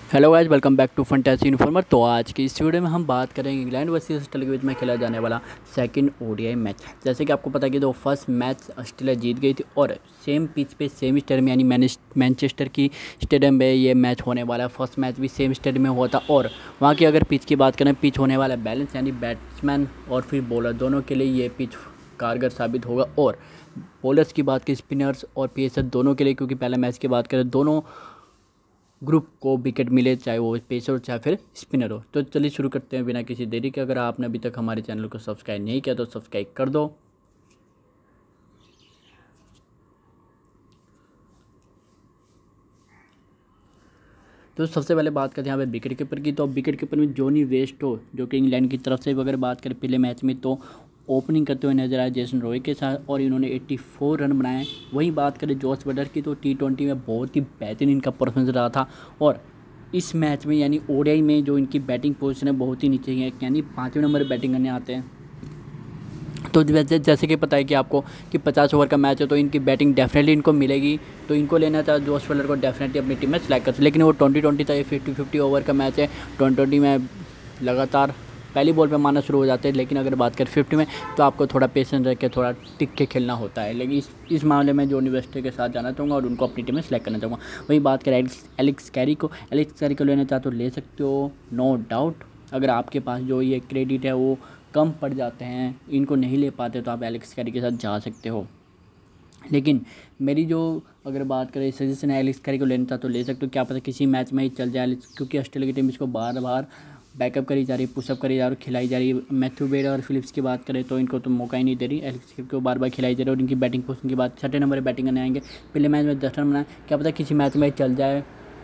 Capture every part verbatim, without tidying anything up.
Hello guys, welcome back to fantasy informer. तो आज की इस वीडियो में हम बात करेंगे इंग्लैंड वर्सेस ऑस्ट्रेलिया के बीच में खेला जाने वाला सेकंड ओडीआई मैच। जैसे कि आपको पता है कि दो फर्स्ट मैच ऑस्ट्रेलिया जीत गई थी और सेम पिच पे सेम स्टेडियम यानी मैनचेस्टर की स्टेडियम में ये मैच होने वाला है। फर्स्ट मैच भी सेम स्टेडियम में हुआ था और वहाँ की अगर पिच की बात करें, पिच होने वाला बैलेंस यानी बैट्समैन और फिर बॉलर दोनों के लिए ये पिच कारगर साबित होगा। और बॉलर्स की बात की स्पिनर्स और पेसर दोनों के लिए, क्योंकि पहले मैच की बात करें दोनों ग्रुप को विकेट मिले, चाहे वो पेसर हो चाहे फिर स्पिनर हो। तो चलिए शुरू करते हैं बिना किसी देरी के। अगर आपने अभी तक हमारे चैनल को सब्सक्राइब नहीं किया तो सब्सक्राइब कर दो। तो सबसे पहले बात करते हैं यहाँ पे विकेट कीपर की। तो विकेट कीपर में जॉनी वेस्टो, जो कि इंग्लैंड की तरफ से अगर बात करें पहले मैच में तो ओपनिंग करते हुए नजर आए जेसन रॉय के साथ और इन्होंने चौरासी रन बनाए। वहीं बात करें जॉस बटलर की तो टी ट्वेंटी में बहुत ही बेहतरीन इनका परफॉर्मेंस रहा था और इस मैच में यानी ओडीआई में जो इनकी बैटिंग पोजीशन है बहुत ही नीचे है, यानी पाँचवें नंबर बैटिंग करने आते हैं। तो जैसे जैसे कि पता है कि आपको कि पचास ओवर का मैच है तो इनकी बैटिंग डेफिनेटली इनको मिलेगी। तो इनको लेना था जॉस बटलर को डेफिनेटली अपनी टीम में सिलेक्ट कर, लेकिन वो ट्वेंटी ट्वेंटी था, ये फिफ्टी फिफ्टी ओवर का मैच है। ट्वेंटी ट्वेंटी में लगातार पहली बॉल पे मारना शुरू हो जाते हैं, लेकिन अगर बात करें फिफ्टी में तो आपको थोड़ा पेशेंस रख के थोड़ा टिक के खेलना होता है। लेकिन इस इस मामले में जॉनी वेस्टो के साथ जाना चाहूँगा और उनको अपनी टीम में सिलेक्ट करना चाहूँगा। वही बात करें एलिक्स एलिक्स कैरी को, एलिक्स कैरी को लेना चाहते हो ले सकते हो, नो डाउट। अगर आपके पास जो ये क्रेडिट है वो कम पड़ जाते हैं, इनको नहीं ले पाते तो आप एलिक्स कैरी के साथ जा सकते हो। लेकिन मेरी जो अगर बात करें सजेशन है एलिक्स कैरी को लेना चाहते तो ले सकते हो, क्या पता किसी मैच में ही चल जाए, क्योंकि ऑस्ट्रेलिया की टीम इसको बार बार बैकअप करी जा रही है, पुशअप करी जा रही है, खिलाई जा रही है। मैथ्यू वेड और फिलिप्स की बात करें तो इनको तो मौका ही नहीं दे रही, एलिक्स कैरी को बार बार खिलाई जा रही है। और इनकी बैटिंग पोजीशन की बात, छठे नंबर पर बैटिंग करने आएंगे, पहले मैच में दस रन बनाए, क्या पता किसी मैच में चल जाए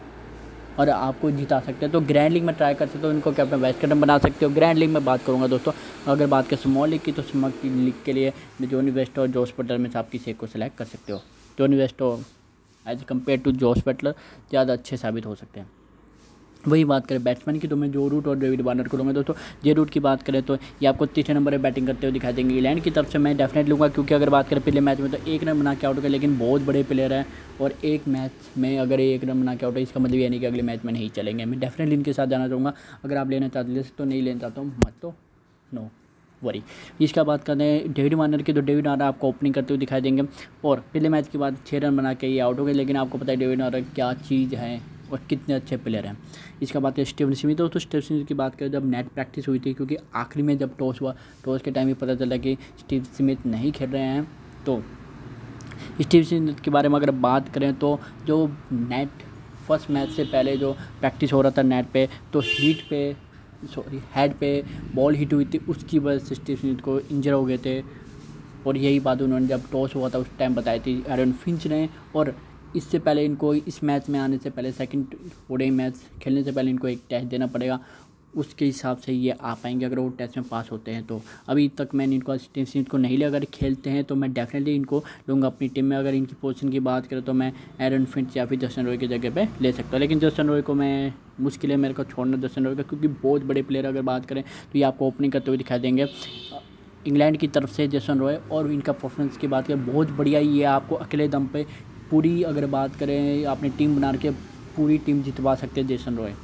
और आपको जिता सकते हैं। तो ग्रैंड लीग में ट्राई कर सकते हो, इनको कैप्टन वाइस कैप्टन बना सकते हो। ग्रैंड लीग में बात करूंगा दोस्तों, अगर बात करें स्मॉल लीग की तो स्मॉल लीग के लिए जॉनी वेस्टो और जॉस बटलर में से आप किसी एक को सिलेक्ट कर सकते हो। Jonny Bairstow as compared to Jos Buttler ज़्यादा अच्छे साबित हो सकते हैं। वही बात करें बैट्समैन की तो मैं जो रूट और डेविड वार्नर को लूँगा दोस्तों। जे रूट की बात करें तो ये आपको तीसरे नंबर पर बैटिंग करते हुए दिखाई देंगे। इंग्लैंड की तरफ से मैं डेफिनेट लूँगा, क्योंकि अगर बात करें पहले मैच में तो एक रन बना के आउट हो गया, लेकिन बहुत बड़े प्लेयर हैं और एक मैच में अगर एक रन बना के आउट है इसका मतलब ये नहीं कि अगले मैच में नहीं चलेंगे। मैं डेफिनेटली इनके साथ जाना चाहूँगा। अगर आप लेना चाहते तो नहीं लेना चाहता हूँ मत तो नो वरी। इसका बात करते हैं डेविड वार्नर की तो डेविड वार्नर आपको ओपनिंग करते हुए दिखाई देंगे और पहले मैच के बाद छः रन बना के ये आउट हो गए, लेकिन आपको पता है डेविड वार्नर क्या चीज़ है और कितने अच्छे प्लेयर हैं। इसका बात है स्टीवन स्मिथ हो, तो स्टीवन स्मिथ की बात करें जब नेट प्रैक्टिस हुई थी, क्योंकि आखिरी में जब टॉस हुआ टॉस के टाइम ही पता चला कि स्टीवन स्मिथ नहीं खेल रहे हैं। तो स्टीवन स्मिथ के बारे में अगर बात करें तो जो नेट फर्स्ट मैच से पहले जो प्रैक्टिस हो रहा था नेट पे, तो हीट पे सॉरी हेड पे बॉल हिट हुई थी, उसकी वजह से स्टीवन स्मिथ को इंजर हो गए थे। और यही बात उन्होंने जब टॉस हुआ था उस टाइम बताई थी एरन फिंच ने। और इससे पहले इनको इस मैच में आने से पहले सेकंड ओडीआई मैच खेलने से पहले इनको एक टेस्ट देना पड़ेगा, उसके हिसाब से ये आ पाएंगे अगर वो टेस्ट में पास होते हैं। तो अभी तक मैंने इनको स्टीवन स्मिथ को नहीं लिया, अगर खेलते हैं तो मैं डेफिनेटली इनको लूँगा अपनी टीम में। अगर इनकी पोजीशन की बात करें तो मैं एरन फिंच या फिर जस्टिन रॉय की जगह पे ले सकता हूँ, लेकिन जस्टिन रॉय को मैं मुश्किल है मेरे को छोड़ना जस्टिन रॉय का, क्योंकि बहुत बड़े प्लेयर अगर बात करें तो ये आपको ओपनिंग करते हुए दिखाई देंगे इंग्लैंड की तरफ से जस्टिन रॉय। और इनका परफॉर्मेंस की बात करें बहुत बढ़िया, ये आपको अकेले दम पे पूरी अगर बात करें अपनी टीम बना के पूरी टीम जितवा सकते हैं जस्टिन रॉय।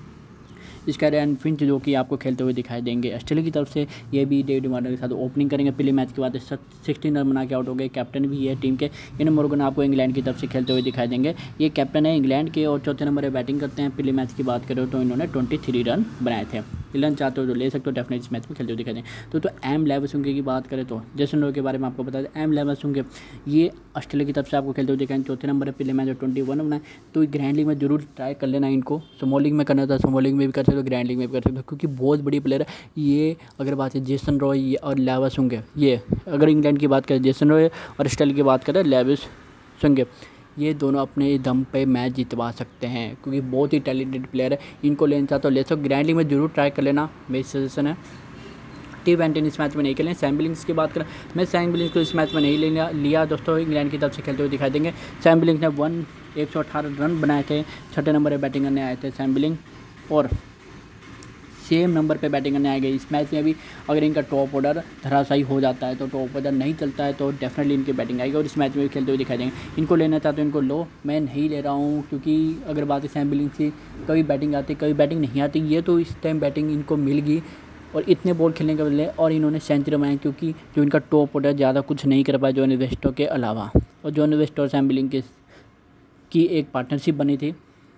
इसका एरन फिंच जो कि आपको खेलते हुए दिखाई देंगे ऑस्ट्रेलिया की तरफ से, ये भी डेविड वार्नर के साथ ओपनिंग करेंगे। पहले मैच के बाद सिक्सटीन रन बना के आउट हो गए, कैप्टन भी है टीम के। इन मोर्गन आपको इंग्लैंड की तरफ से खेलते हुए दिखाई देंगे, ये कैप्टन है इंग्लैंड के और चौथे नंबर पर बैटिंग करते हैं। पहले मैच की बात करें तो इन्होंने ट्वेंटी थ्री रन बनाए थे। रन चाहते हो तो ले सकते हो, डेफिनेट इस मैच में खेलते हुए दिखाई देंगे। तो तो एम लेवसुंगे की बात करें तो जस्टिन रॉय के बारे में आपको बता दें, एम लेवसुंगे ये ऑस्ट्रेलिया की तरफ से आपको खेलते हुए दिखाएंगे। चौथे नंबर पर पहले मैच ट्वेंटी वन बनाए, तो ग्रैंड लीग में जरूर ट्राई कर लेना इनको। स्मॉल लीग में करना था स्मॉल लीग में भी कर सकते हो, ग्रैंड लीग में भी कर सकते हो, क्योंकि बहुत बड़ी प्लेयर है ये। अगर बात है जस्टिन रॉय और लेवसुंगे, ये अगर इंग्लैंड की बात करें जस्टिन रॉय और ऑस्ट्रेलिया की बात करें लेवसुंगे, ये दोनों अपने दम पे मैच जितवा सकते हैं, क्योंकि बहुत ही टैलेंटेड प्लेयर है। इनको लेना चाहते हो ले सकते हो, ग्रैंड लीग में जरूर ट्राई कर लेना, मेरी सजेशन है। टी ट्वेंटी इस मैच में नहीं खेलें। सैम बिलिंग्स की बात करें, मैं सैम बिलिंग्स को इस मैच में नहीं लिया लिया दोस्तों, इंग्लैंड की तरफ से खेलते हुए दिखाई देंगे। सैम बिलिंग्स ने वन एक सौ अठारह रन बनाए थे, छठे नंबर पर बैटिंग करने आए थे सैम बिलिंग। और सेम नंबर पे बैटिंग करने आएंगे। इस मैच में भी अगर इनका टॉप ऑर्डर धराशायी हो जाता है तो टॉप ऑर्डर नहीं चलता है तो डेफिनेटली इनकी बैटिंग आएगी और इस मैच में भी खेलते हुए दिखाई देंगे। इनको लेना चाहते हो इनको लो, मैं नहीं ले रहा हूँ क्योंकि अगर बात है सैम बिलिंग्स की, कभी बैटिंग आती कभी बैटिंग नहीं आती। ये तो इस टाइम बैटिंग इनको मिल गई और इतने बॉल खेलने के बदले और इन्होंने सेंचुरी बनाई क्योंकि जो इनका टॉप ऑर्डर ज़्यादा कुछ नहीं कर पाया जॉनी वेस्टो के अलावा। और जॉनी वेस्टो और सैम बिलिंग्स की एक पार्टनरशिप बनी थी।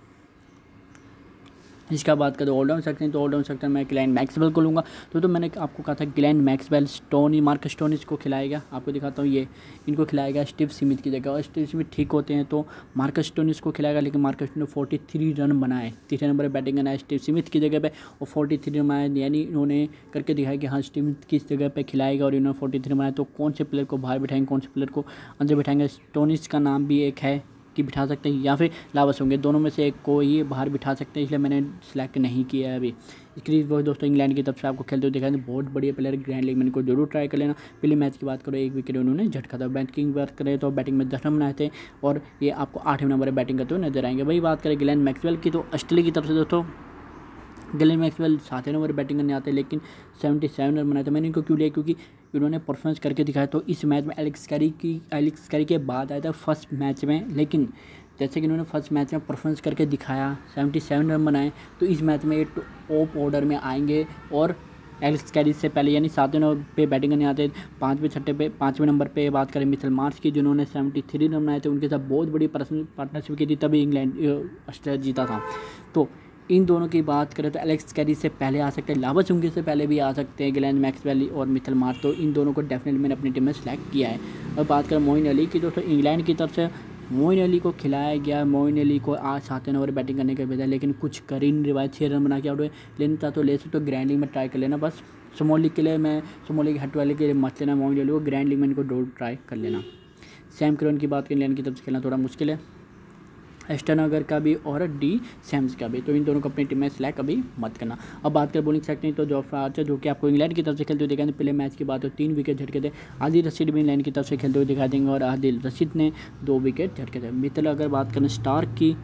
इसका बात करें ऑलराउंड सेक्शन तो ऑलराउंड सेक्शन में ग्लेन मैक्सवेल को लूँगा। तो तो मैंने आपको कहा था ग्लेन मैक्सवेल स्टोनी मार्कस स्टोनिस को खिलाएगा। आपको दिखाता हूँ, ये इनको खिलाएगा स्टीव स्मिथ की जगह। और स्टीव स्मिथ ठीक होते हैं तो मार्कस स्टोनिस को खिलाएगा, लेकिन Marcus Stoinis forty three run बनाए, तीसरे नंबर पर बैटिंग करना है स्टीव स्मिथ की जगह पे और फोर्टी थ्री रन बनाए, यानी इन्होंने करके दिखाया कि हाँ स्टीव स्मिथ किस जगह पर खिलाएगा और इन्होंने फोर्टी थ्री बनाए। तो कौन से प्लेयर को बाहर बिठाएंगे, कौन से प्लेयर को अंदर बिठाएंगे। स्टोनिस का नाम भी एक है कि बिठा सकते हैं या फिर लावस होंगे, दोनों में से एक को ही बाहर बिठा सकते हैं, इसलिए मैंने सिलेक्ट नहीं किया है अभी। इसके लिए दोस्तों इंग्लैंड की तरफ से आपको खेलते हुए दिखाई बहुत बढ़िया प्लेयर ग्रैंड लीग में इनको जरूर ट्राई कर लेना। पहले मैच की बात करो एक विकेट उन्होंने झटका था। बैटिंग की बात करें तो बैटिंग में दस रन बनाए थे और ये आपको आठवें नंबर पर बैटिंग करते हुए नजर आएंगे। वही बात करें ग्लेन मैक्सवेल की तो ऑस्ट्रेलिया की तरफ से दोस्तों ग्लेन मैक्सवेल सातवें नंबर पर बैटिंग करने आते हैं, लेकिन सेवेंटी सेवन रन बनाए थे। मैंने इनको क्यों लिया क्योंकि इन्होंने परफॉर्मेंस करके दिखाया। तो इस मैच में एलेक्स कैरी की एलेक्स कैरी के बाद आया था फर्स्ट मैच में, लेकिन जैसे कि इन्होंने फर्स्ट मैच में परफॉर्मेंस करके दिखाया, सेवेंटी सेवन रन बनाए, तो इस मैच में ये टॉप ऑर्डर में आएंगे और एलेक्स कैरी से पहले यानी सातवें नंबर पे बैटिंग करने आते हैं। पाँचवें छठे पे पाँचवें नंबर पे बात करें मिचेल मार्श की, जिन्होंने सेवेंटी थ्री रन बनाए थे, उनके साथ बहुत बड़ी पार्टनरशिप की थी, तभी इंग्लैंड ऑस्ट्रेलिया जीता था। तो इन दोनों की बात करें तो एलेक्स कैरी से पहले आ सकते हैं, लावस उनके से पहले भी आ सकते हैं ग्लेन मैक्सवेल और मिचेल मार्श। तो इन दोनों को डेफिनेटली मैंने अपनी टीम में सेलेक्ट किया है। और बात करें मोइन अली की, दोस्तों इंग्लैंड की तरफ से मोइन अली को खिलाया गया। मोइन अली को आज सातवें ओवर बैटिंग करने के बजाय, लेकिन कुछ कर ही नहीं रहा, छः रन बना के आउट हुए। लेना चाहते तो ले सकते तो ग्रैंड लीग में ट्राई कर लेना। बस स्मॉल लीग के लिए मैं स्मॉल लीग हट वाले के लिए मत लेना मोइन अली को, ग्रैंड लीग में इनको दो ट्राई कर लेना। सैम करन की बात करें, इंग्लैंड की तरफ से खेलना थोड़ा मुश्किल है, एस्टन अगर का भी और डी सैम्स का भी, तो इन दोनों को अपनी टीम में सिलेक्ट अभी मत करना। अब बात करें बॉलिंग सेक्टर तो जोफ्रा आर्चर जो कि आपको इंग्लैंड की तरफ से खेलते हुए दिखाएंगे। पहले मैच की बात हो तीन विकेट झटके थे, आदिल रशीद भी इंग्लैंड की तरफ से खेलते हुए दिखा देंगे और आदिल रशीद ने दो विकेट झटके थे। मित्तल अगर बात करें स्टार्क की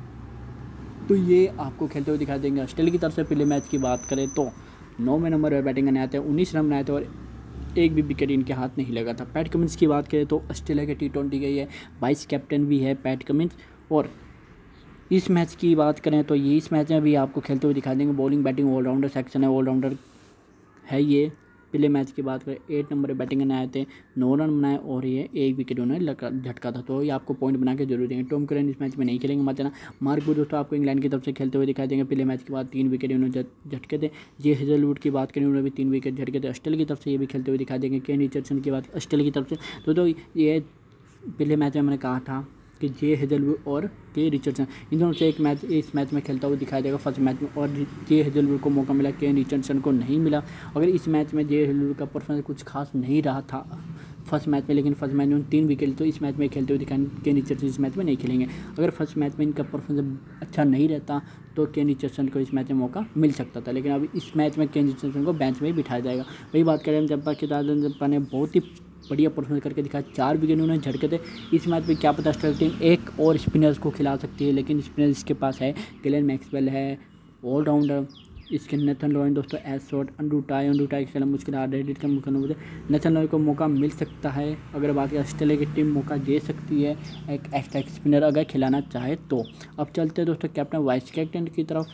तो ये आपको खेलते हुए दिखा देंगे ऑस्ट्रेलिया की तरफ से। पहले मैच की बात करें तो नौवें नंबर पर बैटिंग करने आते हैं, उन्नीस रन बनाए थे और एक भी विकेट इनके हाथ नहीं लगा था। पैट कमिंस की बात करें तो ऑस्ट्रेलिया के टी ट्वेंटी गई है, वाइस कैप्टन भी है पैट कमिंस। और इस मैच की बात करें तो ये इस मैच में भी आपको खेलते हुए दिखा देंगे। बॉलिंग बैटिंग ऑलराउंडर सेक्शन है, ऑलराउंडर है ये। पहले मैच की बात करें एट नंबर पर बैटिंग करने आए थे, नौ रन बनाए और ये एक विकेट उन्होंने लगा झटका था, तो ये आपको पॉइंट बना के जरूर देंगे। टॉम करन इस मैच में नहीं खेलेंगे मत देना। मार्क वुड दोस्तों आपको इंग्लैंड की तरफ से खेलते हुए दिखाई देंगे। पहले मैच के बाद तीन विकेट उन्होंने झटके थे। जे हेजलवुड की बात करें उन्होंने भी तीन विकेट झटके थे, ऑस्ट्रेलिया की तरफ से ये भी खेलते हुए दिखाई देंगे। केन रिचर्डसन की बात ऑस्ट्रेलिया की तरफ से तो, तो ये पहले मैच में मैंने कहा था कि जे हेजलवुड और के रिचर्डसन इन दोनों से एक मैच इस मैच में खेलता हुआ दिखाई देगा फर्स्ट मैच में, और जे हेजलवुड को मौका मिला, के रिचर्डसन को नहीं मिला। अगर इस मैच में जे हेजलवुड का परफॉर्मेंस कुछ खास नहीं रहा था फर्स्ट मैच में, लेकिन फर्स्ट मैच में तीन विकेट, तो इस मैच में खेलते हुए दिखाएंगे। के रिचर्डसन इस मैच में नहीं खेलेंगे। अगर फर्स्ट मैच में इनका परफॉर्मेंस अच्छा नहीं रहता तो के रिचर्डसन को इस मैच में मौका मिल सकता था, लेकिन अभी इस मैच में के रिचर्डसन को बेंच में ही बिठाया जाएगा। वही बात करें जब्बा के दादा जब्बा ने बहुत ही बढ़िया परफॉर्मेंस करके दिखाया, चार विकेट उन्होंने झटके थे। इस मैच में क्या पता ऑस्ट्रेलिया टीम एक और स्पिनर्स को खिला सकती है, लेकिन स्पिनर इसके पास है, ग्लेन मैक्सवेल है ऑलराउंडर, इसके नेथन लॉयन दोस्तों एस शॉट, अंड्रू टाई अंड्रू टाई खेलना मुश्किल है, रेडिट का मौका नहीं मुझे नेथन लॉयन को मौका मिल सकता है। अगर बात करें ऑस्ट्रेलिया की टीम मौका दे सकती है एक एक्स्ट्रा स्पिनर अगर खिलाना चाहे तो। अब चलते हैं दोस्तों कैप्टन वाइस कैप्टन की तरफ।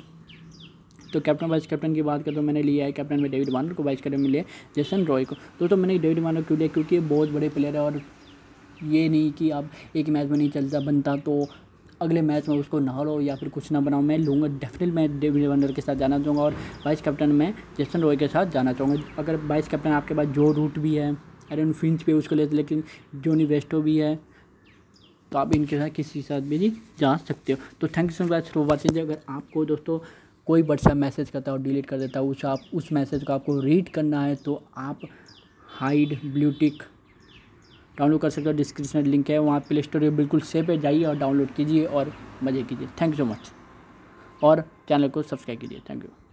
तो कैप्टन वाइस कैप्टन की बात करें तो मैंने लिया है कैप्टन में डेविड वार्नर को, वाइस कैप्टन में लिया जेसन रॉय को। दोस्तों मैंने डेविड वार्नर क्यों लिया क्योंकि ये बहुत बड़े प्लेयर है और ये नहीं कि आप एक मैच में नहीं चलता बनता तो अगले मैच में उसको नहा लो या फिर कुछ ना बनाओ। मैं लूँगा डेफिनेटली, मैं डेविड वार्नर के साथ जाना चाहूँगा और वाइस कैप्टन में जेसन रॉय के साथ जाना चाहूँगा। अगर वाइस कैप्टन आपके पास जो रूट भी है, एरन फिंच पे उसको लेते, लेकिन जॉनी वेस्टो भी है तो आप इनके साथ किसी के साथ भी जा सकते हो। तो thank you so much for watching. अगर आपको दोस्तों कोई व्हाट्सएप मैसेज करता है और डिलीट कर देता है, उस आप उस मैसेज को आपको रीड करना है तो आप हाइड ब्लूटिक डाउनलोड कर सकते हो। डिस्क्रिप्शन में लिंक है, वहाँ प्ले स्टोर पे बिल्कुल सेफ पे जाइए और डाउनलोड कीजिए और मज़े कीजिए। थैंक यू सो मच और चैनल को सब्सक्राइब कीजिए। Thank you.